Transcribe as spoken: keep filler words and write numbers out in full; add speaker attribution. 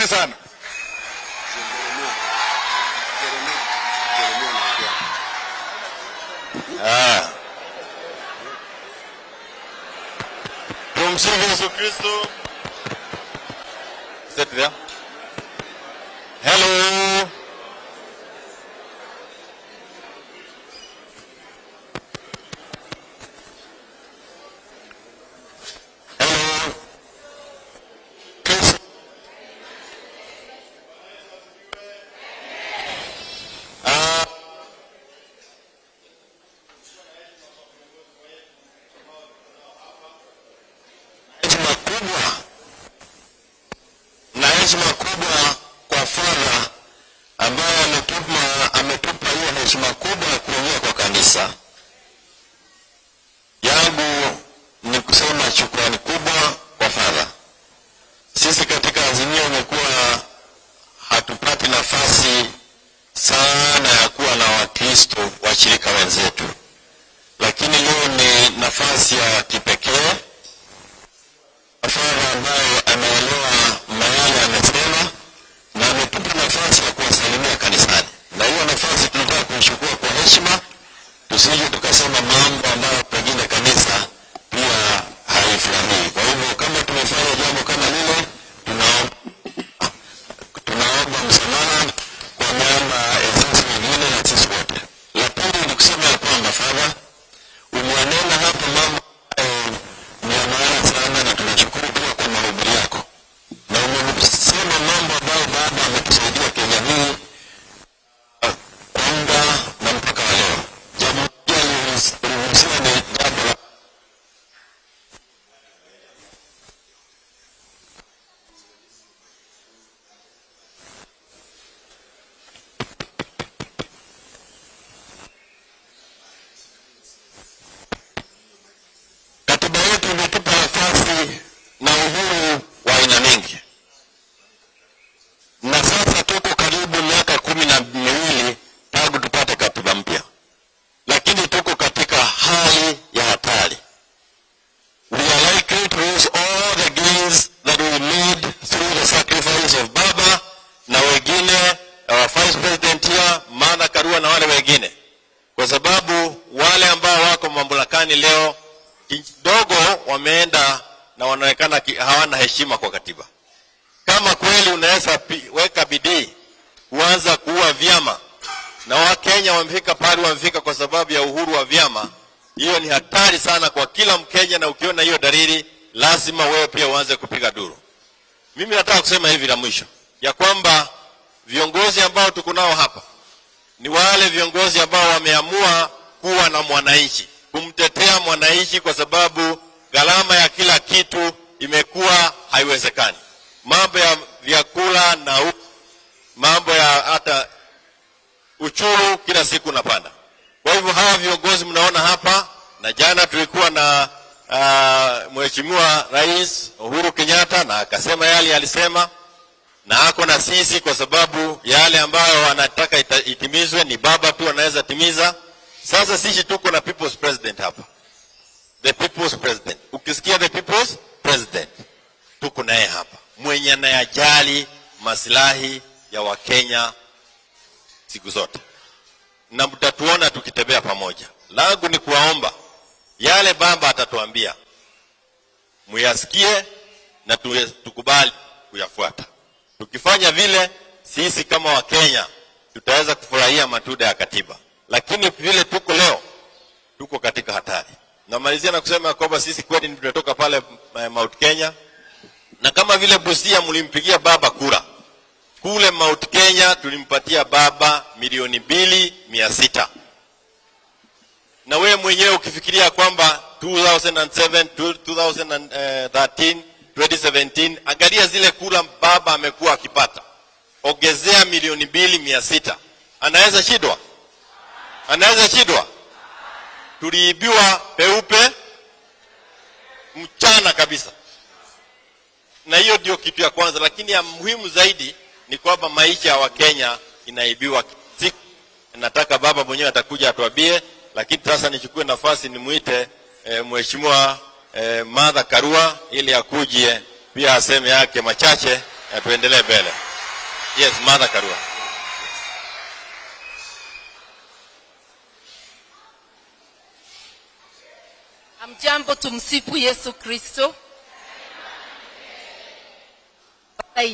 Speaker 1: Asanteni sana.
Speaker 2: Ah. Tumsifu Yesu Kristo. Sit there. Hello. Hello. Chris. Ah. Heshima kubwa. Na heshima kubwa kwa Father ambaye ametupa ametupa hiyo heshima kubwa ya kuingia kwa kanisa. Yangu ni kusema shukrani kubwa kwa Father. Sisi katika Azimio imekuwa hatupati nafasi sana ya kuwa na Wakristo washirika wenzetu. Lakini leo ni nafasi ya kipekee. Father ambaye ameelewa mayale amesema na ametupa nafasi ya kuwasalimia kanisani. Na hiyo nafasi tunataka kuishukua kwa heshima, tusije tukasema mambo ambayo pengine kanisa pia haifurahii. Kwa hivyo kama tumefanya jambo kama lile, tunaomba tunaomba msamaha kwa niaba ya sisi wengine na sisi wote. La pili ni kusema ya kwamba Father umeanena hapa mambo eh, ni ya maana sana na tunashukuru pia kwa mahubiri yako. Na umesema mambo ambayo Baba ametusaidia Kenya hii kwanza na mpaka leo. Jambo hili ni jambo la katiba yetu imetupa nafasi na uhuru wa aina mingi. Na sasa tuko karibu miaka kumi na miwili tangu tupate katiba mpya. Lakini tuko katika hali ya hatari. We are likely to lose all the gains that we made through the sacrifice of Baba na wengine, our Vice President here, Martha Karua na wale wengine. Kwa sababu wale ambao wako mamlakani leo kidogo wameenda na wanaonekana hawana heshima kwa katiba. Kama kweli unaweza weka bidii kuanza kuua vyama na Wakenya wamefika pale wamefika kwa sababu ya uhuru wa vyama, hiyo ni hatari sana kwa kila Mkenya, na ukiona hiyo dalili lazima wewe pia uanze kupiga duru. Mimi nataka kusema hivi la mwisho ya kwamba viongozi ambao tuko nao hapa ni wale viongozi ambao wameamua kuwa na mwananchi, kumtetea mwananchi, kwa sababu gharama ya kila kitu imekuwa haiwezekani. Mambo ya vyakula na u, mambo ya hata uchuru kila siku napanda. Kwa hivyo hawa viongozi mnaona hapa, na jana tulikuwa na uh, Mheshimiwa Rais Uhuru Kenyatta na akasema yale alisema, na ako na sisi kwa sababu yale ambayo wanataka itimizwe ni Baba tu anaweza timiza. Sasa sisi tuko na People's President hapa. The People's President. Ukisikia the People's President, tuko naye hapa. Mwenye anayajali maslahi ya Wakenya siku zote. Na mtatuona tukitembea pamoja. Langu ni kuwaomba yale Baba atatuambia muyasikie na tukubali kuyafuata. Tukifanya vile, sisi kama Wakenya tutaweza kufurahia matunda ya katiba. Lakini vile tuko leo, tuko katika hatari. Namalizia na kusema kwamba sisi kweli tunatoka pale Mount Kenya, na kama vile Busia mlimpigia Baba kura, kule Mount Kenya tulimpatia Baba milioni mbili mia sita. Na wewe mwenyewe ukifikiria kwamba two thousand seven, two thousand thirteen, twenty seventeen, angalia zile kura Baba amekuwa akipata, ongezea milioni mbili mia sita, anaweza shidwa? Anaweza shidwa? Tuliibiwa peupe mchana kabisa. Na hiyo ndio kitu ya kwanza, lakini ya muhimu zaidi ni kwamba maisha ya Wakenya inaibiwa siku. Nataka Baba mwenyewe atakuja atuambie, lakini sasa nichukue nafasi nimuite e, Mheshimiwa e, Martha Karua ili akuje pia aseme yake machache Na tuendelee mbele. Yes, Martha Karua.
Speaker 1: Amjambo, tumsifu Yesu Kristo.